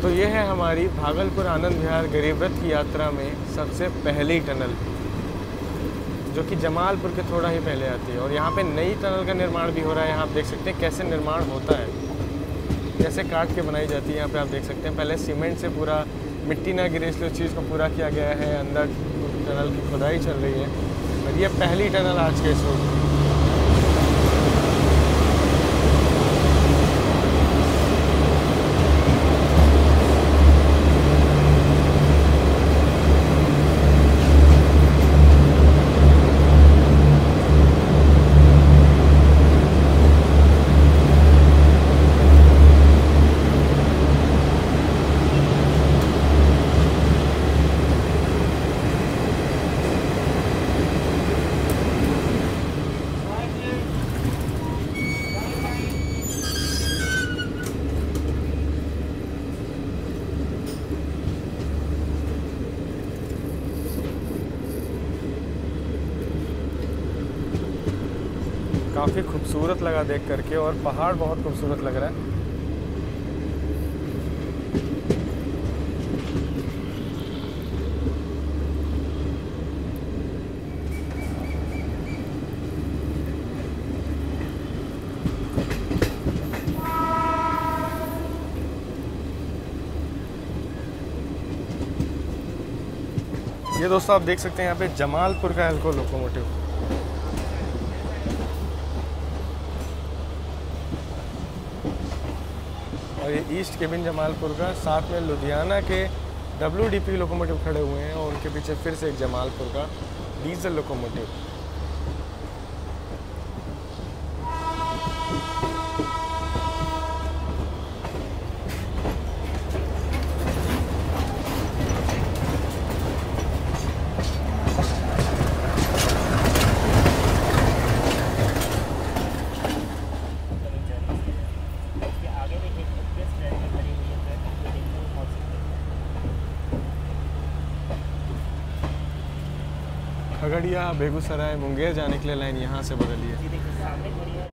तो ये है हमारी भागलपुर आनंद विहार गरीब रथ की यात्रा में सबसे पहली टनल, जो कि जमालपुर के थोड़ा ही पहले आती है। और यहाँ पे नई टनल का निर्माण भी हो रहा है। यहाँ आप देख सकते हैं कैसे निर्माण होता है, कैसे काट के बनाई जाती है। यहाँ पे आप देख सकते हैं पहले सीमेंट से पूरा मिट्टी ना गिरे इसलिए उस चीज़ को पूरा किया गया है। अंदर टनल की खुदाई चल रही है और ये पहली टनल आज के इस रोड की। काफ़ी खूबसूरत लगा देख करके, और पहाड़ बहुत खूबसूरत लग रहा है। ये दोस्तों आप देख सकते हैं यहाँ पे जमालपुर का एल्को लोकोमोटिव। और ये ईस्ट केबिन जमालपुर का, साथ में लुधियाना के WDP लोकोमोटिव खड़े हुए हैं और उनके पीछे फिर से एक जमालपुर का डीजल लोकोमोटिव। खगड़िया, बेगूसराय, मुंगेर जाने के लिए लाइन यहाँ से बदली है।